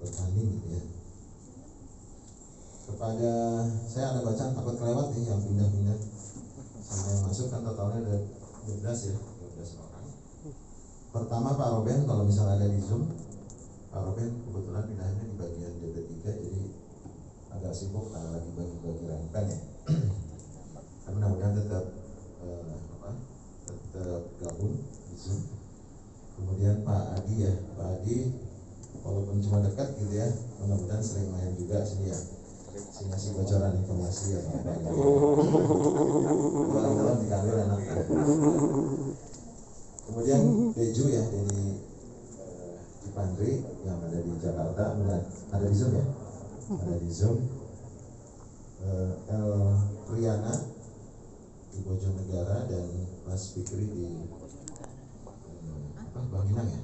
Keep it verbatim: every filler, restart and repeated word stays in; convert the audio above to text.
bertanding gitu ya. Kepada saya ada bacaan takut kelewat nih yang pindah-pindah sama yang masuk kan totalnya ada dua belas ya, dua belas orang. Pertama Pak Roben, kalau misalnya ada di Zoom, Pak Roben kebetulan pindahnya di bagian D P tiga jadi agak sibuk karena lagi bagi-bagi rempeng ya. Tapi mudah-mudahan tetap eh, apa, tetap gabung di Zoom. Kemudian Pak Adi ya, Pak Adi walaupun cuma dekat gitu ya, mudah-mudahan sering main juga sini ya, sini ngasih bocoran informasi atau apa gitu. Dalam-dalam diambil enak. Kemudian Deju ya, dari eh, Cipandri yang ada di Jakarta, ada di Zoom ya, ada di Zoom. Eh, El Riana di Bojonegara dan Mas Fikri di eh, apa Bangkinang ya.